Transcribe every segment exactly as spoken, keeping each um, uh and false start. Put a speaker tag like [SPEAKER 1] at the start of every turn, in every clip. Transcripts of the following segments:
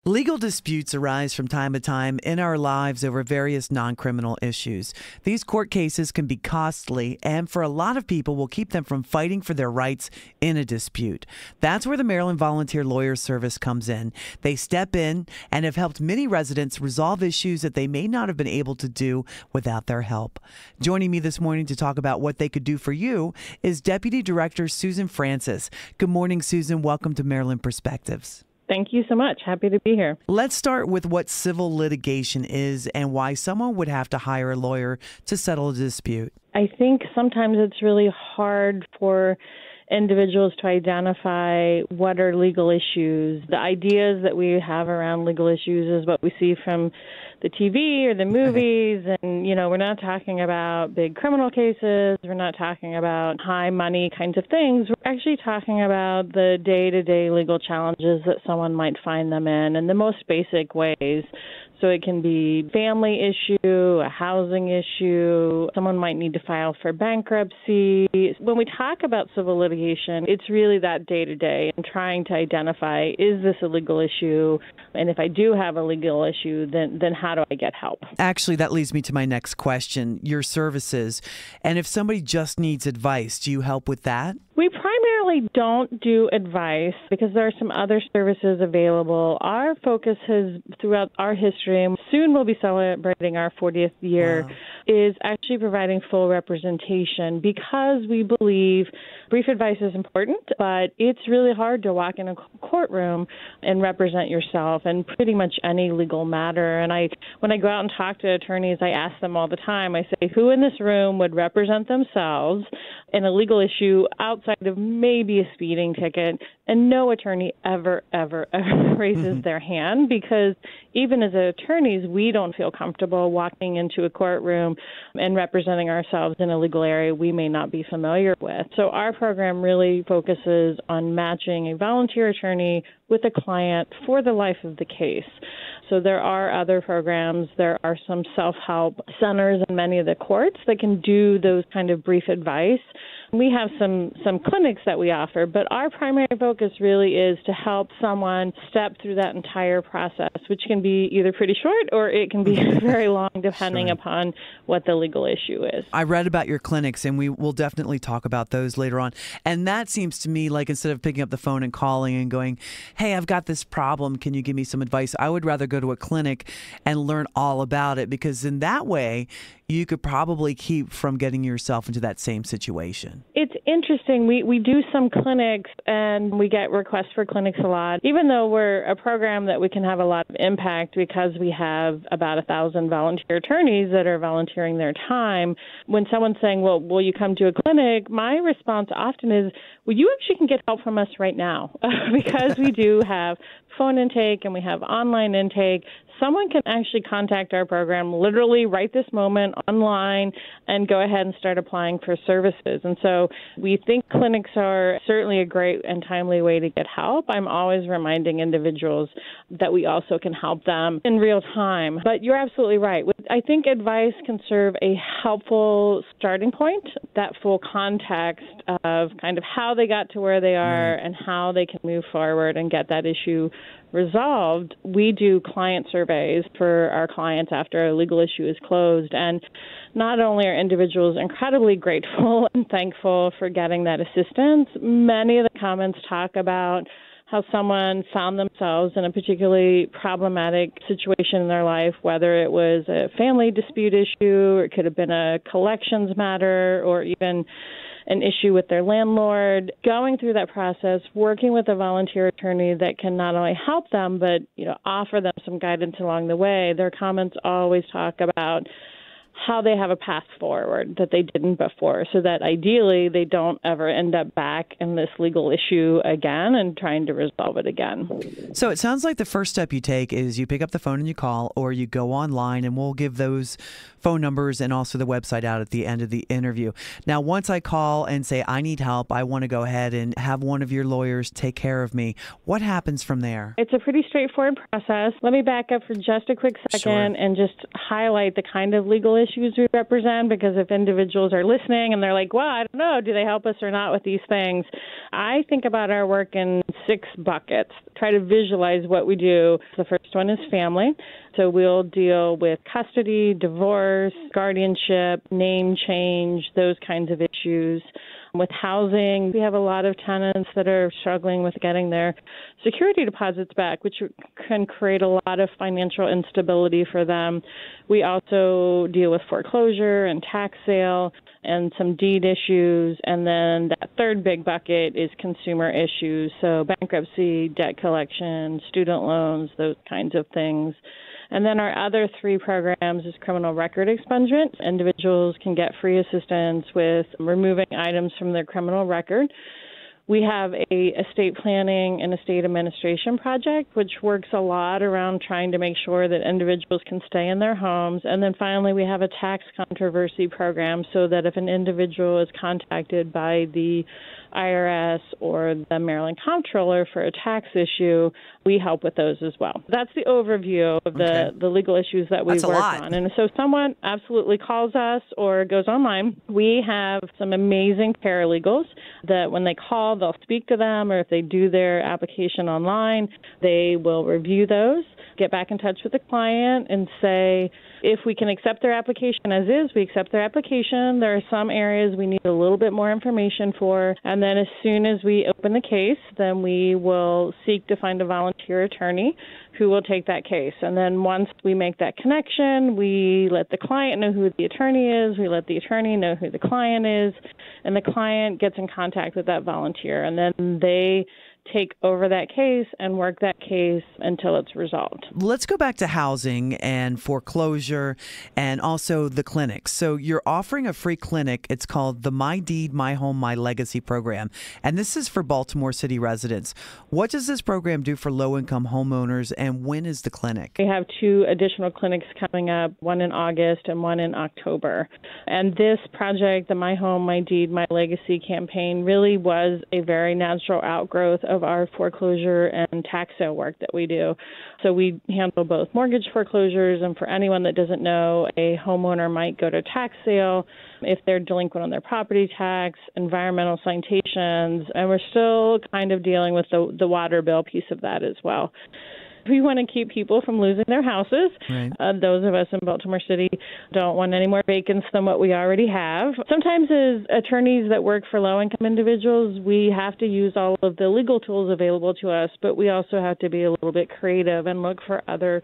[SPEAKER 1] Legal disputes arise from time to time in our lives over various non-criminal issues. These court cases can be costly, and for a lot of people will keep them from fighting for their rights in a dispute. That's where the Maryland Volunteer Lawyer Service comes in. They step in and have helped many residents resolve issues that they may not have been able to do without their help. Joining me this morning to talk about what they could do for you is Deputy Director Susan Francis. Good morning, Susan. Welcome to Maryland Perspectives.
[SPEAKER 2] Thank you so much. Happy to be here.
[SPEAKER 1] Let's start with what civil litigation is and why someone would have to hire a lawyer to settle a dispute.
[SPEAKER 2] I think sometimes it's really hard for individuals to identify what are legal issues. The ideas that we have around legal issues is what we see from the T V or the movies. And, you know, we're not talking about big criminal cases. We're not talking about high money kinds of things. We're actually talking about the day-to-day legal challenges that someone might find them in in the most basic ways. So it can be family issue, a housing issue. Someone might need to file for bankruptcy. When we talk about civil litigation, it's really that day-to-day and trying to identify, is this a legal issue? And if I do have a legal issue, then, then how do I get help?
[SPEAKER 1] Actually, that leads me to my next question, your services. And if somebody just needs advice, do you help with that?
[SPEAKER 2] We primarily don't do advice because there are some other services available. Our focus has, throughout our history, and soon we'll be celebrating our fortieth year, wow. is actually providing full representation because we believe brief advice is important, but it's really hard to walk in a courtroom and represent yourself in pretty much any legal matter. And I, when I go out and talk to attorneys, I ask them all the time, I say, who in this room would represent themselves in a legal issue outside of maybe a speeding ticket? And no attorney ever, ever, ever raises mm-hmm. their hand because even as attorneys, we don't feel comfortable walking into a courtroom and representing ourselves in a legal area we may not be familiar with. So our program really focuses on matching a volunteer attorney with a client for the life of the case. So there are other programs. There are some self-help centers in many of the courts that can do those kind of brief advice. We have some, some clinics that we offer, but our primary focus really is to help someone step through that entire process, which can be either pretty short or it can be very long, depending sure. upon what the legal issue is.
[SPEAKER 1] I read about your clinics, and we will definitely talk about those later on. And that seems to me like instead of picking up the phone and calling and going, hey, I've got this problem, can you give me some advice? I would rather go to a clinic and learn all about it, because in that way, you could probably keep from getting yourself into that same situation.
[SPEAKER 2] It's interesting. We we do some clinics, and we get requests for clinics a lot. Even though we're a program that we can have a lot of impact because we have about a thousand volunteer attorneys that are volunteering their time, when someone's saying, well, will you come to a clinic? My response often is, well, you actually can get help from us right now because we do have phone intake and we have online intake. Someone can actually contact our program literally right this moment online and go ahead and start applying for services. And so we think clinics are certainly a great and timely way to get help. I'm always reminding individuals that we also can help them in real time. But you're absolutely right. I think advice can serve a helpful starting point, that full context of kind of how they got to where they are and how they can move forward and get that issue resolved. We do client surveys for our clients after a legal issue is closed. And not only are individuals incredibly grateful and thankful for getting that assistance, many of the comments talk about how someone found themselves in a particularly problematic situation in their life, whether it was a family dispute issue, or it could have been a collections matter, or even an issue with their landlord. Going through that process, working with a volunteer attorney that can not only help them, but you know, offer them some guidance along the way. Their comments always talk about how they have a path forward that they didn't before, so that ideally they don't ever end up back in this legal issue again and trying to resolve it again.
[SPEAKER 1] So it sounds like the first step you take is you pick up the phone and you call, or you go online, and we'll give those phone numbers and also the website out at the end of the interview. Now, once I call and say, I need help, I want to go ahead and have one of your lawyers take care of me, what happens from there?
[SPEAKER 2] It's a pretty straightforward process. Let me back up for just a quick second sure. and just highlight the kind of legal issues issues we represent, because if individuals are listening and they're like, well, I don't know, do they help us or not with these things? I think about our work in six buckets, try to visualize what we do. The first one is family. So we'll deal with custody, divorce, guardianship, name change, those kinds of issues. With housing, we have a lot of tenants that are struggling with getting their security deposits back, which can create a lot of financial instability for them. We also deal with foreclosure and tax sale and some deed issues. And then that third big bucket is consumer issues, so bankruptcy, debt collection, student loans, those kinds of things. And then our other three programs is criminal record expungement. Individuals can get free assistance with removing items from their criminal record. We have a estate planning and estate administration project, which works a lot around trying to make sure that individuals can stay in their homes. And then finally, we have a tax controversy program so that if an individual is contacted by the I R S or the Maryland Comptroller for a tax issue, we help with those as well. That's the overview of the, okay. the legal issues that we
[SPEAKER 1] That's
[SPEAKER 2] work on. And so someone absolutely calls us or goes online. We have some amazing paralegals that when they call, they'll speak to them, or if they do their application online, they will review those, get back in touch with the client and say, if we can accept their application as is, we accept their application. There are some areas we need a little bit more information for. And then as soon as we open the case, then we will seek to find a volunteer attorney who will take that case. And then once we make that connection, we let the client know who the attorney is. We let the attorney know who the client is. And the client gets in contact with that volunteer. And then they take over that case and work that case until it's resolved.
[SPEAKER 1] Let's go back to housing and foreclosure and also the clinics. So you're offering a free clinic. It's called the My Deed, My Home, My Legacy program. And this is for Baltimore City residents. What does this program do for low-income homeowners, and when is the clinic?
[SPEAKER 2] We have two additional clinics coming up, one in August and one in October. And this project, the My Home, My Deed, My Legacy campaign, really was a very natural outgrowth of our foreclosure and tax sale work that we do. So we handle both mortgage foreclosures, and for anyone that doesn't know, a homeowner might go to tax sale if they're delinquent on their property tax, environmental citations, and we're still kind of dealing with the, the water bill piece of that as well. We want to keep people from losing their houses. Right. Uh, those of us in Baltimore City don't want any more vacants than what we already have. Sometimes as attorneys that work for low-income individuals, we have to use all of the legal tools available to us, but we also have to be a little bit creative and look for other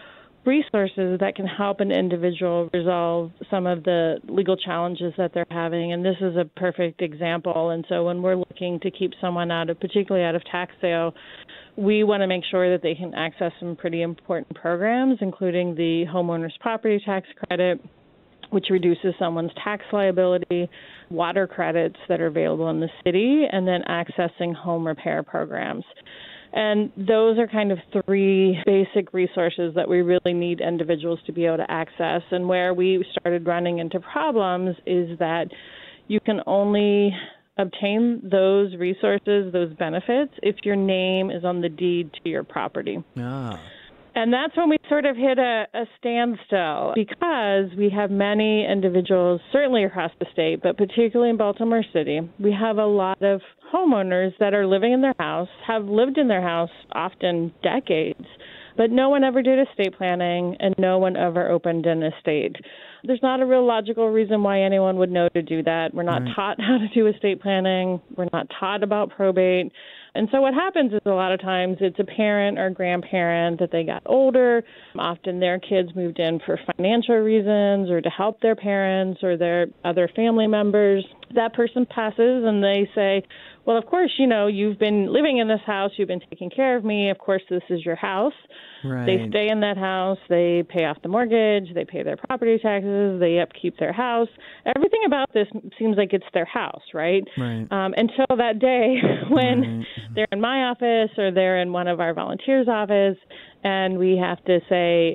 [SPEAKER 2] resources that can help an individual resolve some of the legal challenges that they're having. And this is a perfect example. And so when we're looking to keep someone out of, particularly out of tax sale, we want to make sure that they can access some pretty important programs, including the homeowner's property tax credit, which reduces someone's tax liability, water credits that are available in the city, and then accessing home repair programs. And those are kind of three basic resources that we really need individuals to be able to access. And where we started running into problems is that you can only obtain those resources, those benefits, if your name is on the deed to your property.
[SPEAKER 1] Ah.
[SPEAKER 2] And that's when we sort of hit a, a standstill, because we have many individuals, certainly across the state, but particularly in Baltimore City, we have a lot of homeowners that are living in their house, have lived in their house often decades, but no one ever did estate planning and no one ever opened an estate. There's not a real logical reason why anyone would know to do that. We're not right. taught how to do estate planning. We're not taught about probate. And so what happens is a lot of times it's a parent or grandparent that they got older. Often their kids moved in for financial reasons or to help their parents or their other family members. That person passes and they say, well, of course, you know, you've been living in this house. You've been taking care of me. Of course, this is your house.
[SPEAKER 1] Right.
[SPEAKER 2] They stay in that house. They pay off the mortgage. They pay their property taxes. They upkeep their house. Everything about this seems like it's their house, right?
[SPEAKER 1] Right.
[SPEAKER 2] Um, until that day when
[SPEAKER 1] right.
[SPEAKER 2] they're in my office or they're in one of our volunteers' office, and we have to say,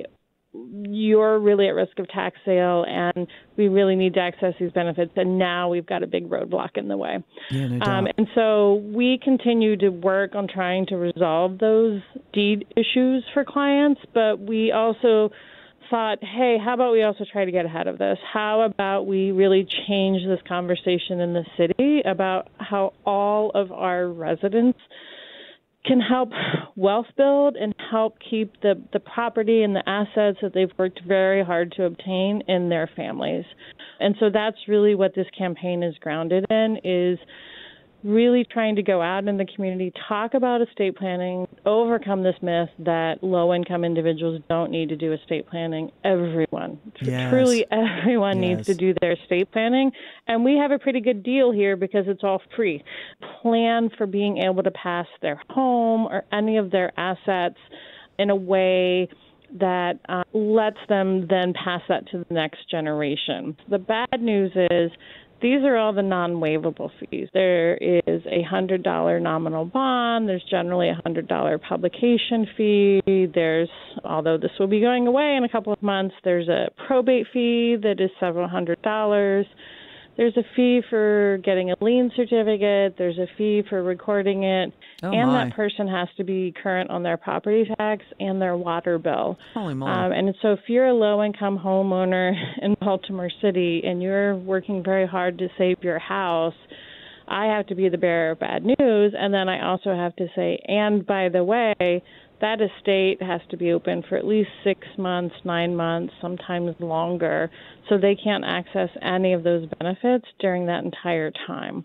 [SPEAKER 2] you're really at risk of tax sale, and we really need to access these benefits. And now we've got a big roadblock in the way.
[SPEAKER 1] Yeah, no doubt.
[SPEAKER 2] Um, and so we continue to work on trying to resolve those deed issues for clients, but we also thought, hey, how about we also try to get ahead of this? How about we really change this conversation in the city about how all of our residents can help wealth build and help keep the, the property and the assets that they've worked very hard to obtain in their families. And so that's really what this campaign is grounded in, is really trying to go out in the community, talk about estate planning, overcome this myth that low-income individuals don't need to do estate planning. Everyone,
[SPEAKER 1] Yes.
[SPEAKER 2] truly everyone
[SPEAKER 1] Yes.
[SPEAKER 2] needs to do their estate planning. And we have a pretty good deal here because it's all free. Plan for being able to pass their home or any of their assets in a way that uh, lets them then pass that to the next generation. The bad news is these are all the non-waivable fees. There is a one hundred dollars nominal bond. There's generally a one hundred dollars publication fee. There's, although this will be going away in a couple of months, there's a probate fee that is several hundred dollars. There's a fee for getting a lien certificate. There's a fee for recording it.
[SPEAKER 1] Oh,
[SPEAKER 2] and
[SPEAKER 1] my.
[SPEAKER 2] that person has to be current on their property tax and their water bill.
[SPEAKER 1] Holy moly.
[SPEAKER 2] Um, and so if you're a low-income homeowner in Baltimore City and you're working very hard to save your house, I have to be the bearer of bad news. And then I also have to say, and by the way, that estate has to be open for at least six months, nine months, sometimes longer, so they can't access any of those benefits during that entire time.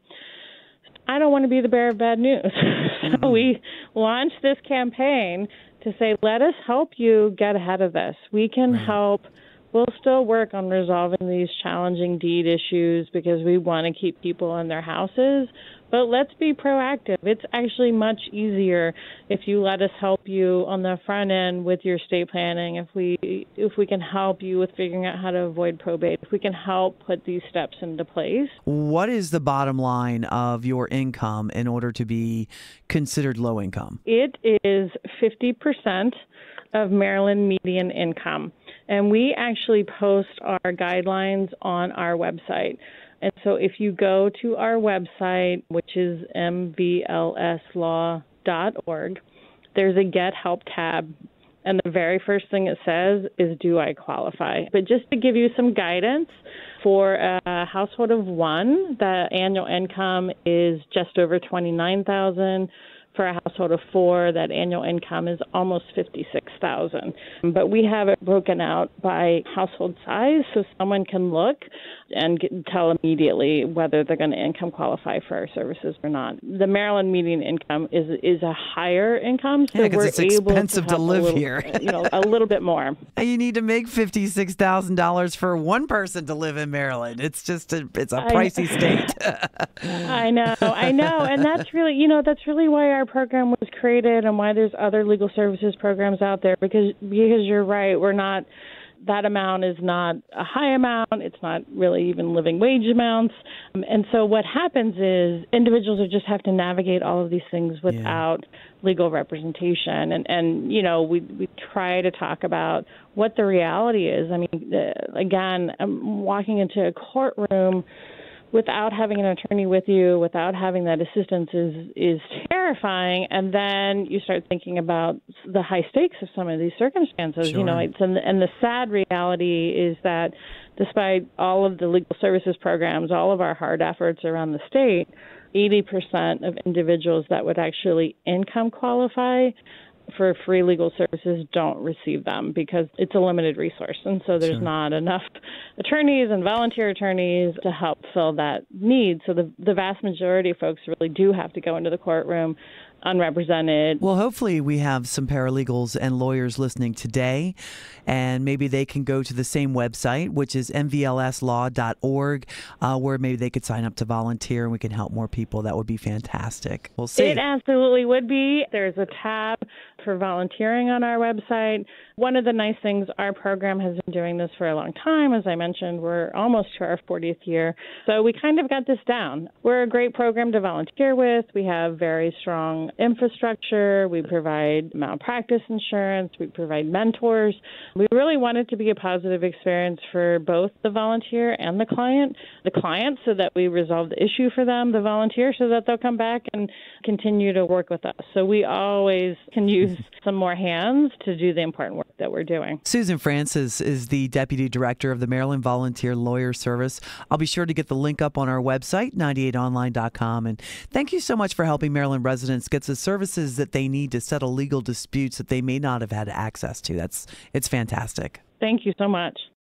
[SPEAKER 2] I don't want to be the bearer of bad news.
[SPEAKER 1] Mm-hmm.
[SPEAKER 2] So we launched this campaign to say, let us help you get ahead of this. We can
[SPEAKER 1] Right.
[SPEAKER 2] help. We'll still work on resolving these challenging deed issues because we want to keep people in their houses. But let's be proactive. It's actually much easier if you let us help you on the front end with your estate planning, if we if we can help you with figuring out how to avoid probate, if we can help put these steps into place.
[SPEAKER 1] What is the bottom line of your income in order to be considered low income?
[SPEAKER 2] It is fifty percent of Maryland median income. And we actually post our guidelines on our website. And so if you go to our website, which is m v l s law dot org, there's a Get Help tab. And the very first thing it says is, do I qualify? But just to give you some guidance, for a household of one, the annual income is just over twenty-nine thousand dollars. For a household of four, that annual income is almost fifty-six thousand dollars. But we have it broken out by household size, so someone can look and get, tell immediately whether they're going to income qualify for our services or not. The Maryland median income is is a higher income, so
[SPEAKER 1] Yeah, 'cause
[SPEAKER 2] we're
[SPEAKER 1] it's
[SPEAKER 2] able
[SPEAKER 1] expensive
[SPEAKER 2] to,
[SPEAKER 1] to
[SPEAKER 2] help
[SPEAKER 1] live
[SPEAKER 2] a little,
[SPEAKER 1] here.
[SPEAKER 2] you know, a little bit more.
[SPEAKER 1] You need to make fifty-six thousand dollars for one person to live in Maryland. It's just a, it's a pricey
[SPEAKER 2] I,
[SPEAKER 1] state.
[SPEAKER 2] I know, I know. And that's really, you know, that's really why our program was created and why there's other legal services programs out there, because, because you're right, we're not, that amount is not a high amount. It's not really even living wage amounts. Um, and so what happens is individuals are just have to navigate all of these things without yeah. legal representation. And, and you know, we, we try to talk about what the reality is. I mean, uh, again, I'm walking into a courtroom without having an attorney with you, without having that assistance is is terrifying. And then you start thinking about the high stakes of some of these circumstances.
[SPEAKER 1] Sure.
[SPEAKER 2] You know, it's, and, and the sad reality is that despite all of the legal services programs, all of our hard efforts around the state, eighty percent of individuals that would actually income qualify for free legal services don't receive them because it's a limited resource. And so there's
[SPEAKER 1] Sure.
[SPEAKER 2] not enough attorneys and volunteer attorneys to help fill that need. So the, the vast majority of folks really do have to go into the courtroom unrepresented.
[SPEAKER 1] Well, hopefully we have some paralegals and lawyers listening today, and maybe they can go to the same website, which is m v l s law dot org, uh, where maybe they could sign up to volunteer and we can help more people. That would be fantastic. We'll see.
[SPEAKER 2] It absolutely would be. There's a tab for volunteering on our website. One of the nice things, our program has been doing this for a long time. As I mentioned, we're almost to our fortieth year. So we kind of got this down. We're a great program to volunteer with. We have very strong infrastructure, we provide malpractice insurance, we provide mentors. We really want it to be a positive experience for both the volunteer and the client. The client so that we resolve the issue for them, the volunteer so that they'll come back and continue to work with us. So we always can use some more hands to do the important work that we're doing.
[SPEAKER 1] Susan Francis is the Deputy Director of the Maryland Volunteer Lawyer Service. I'll be sure to get the link up on our website, ninety-eight online dot com. And thank you so much for helping Maryland residents get the services that they need to settle legal disputes that they may not have had access to. That's it's fantastic.
[SPEAKER 2] Thank you so much.